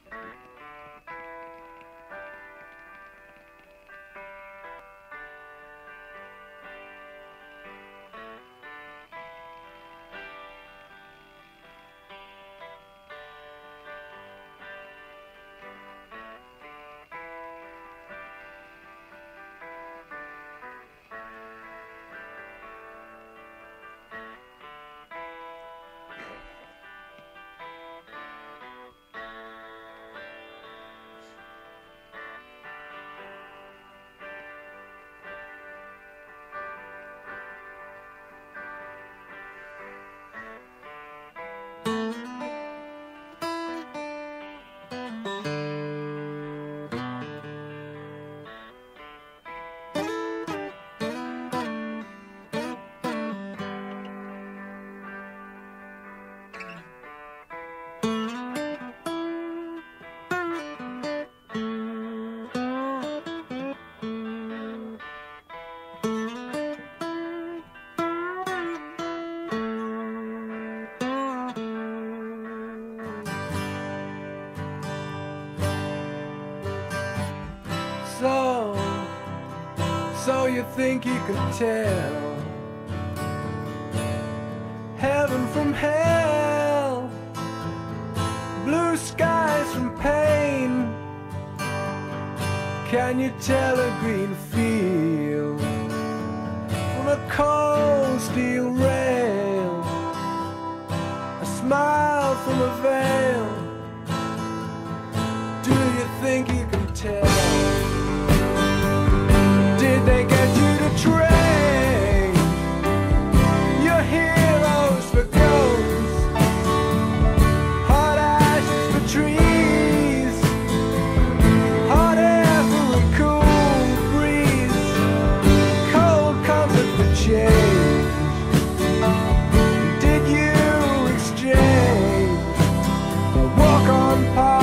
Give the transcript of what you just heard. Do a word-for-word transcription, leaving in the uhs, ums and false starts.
So, so you think you can tell heaven from hell, blue skies from pain? Can you tell a green field from a cold steel rail, a smile from a veil? Do you think you can tell? Did they get you to train your heroes for ghosts, hot ashes for trees, hot air for a cool breeze, cold comfort for change? Did you exchange a walk on par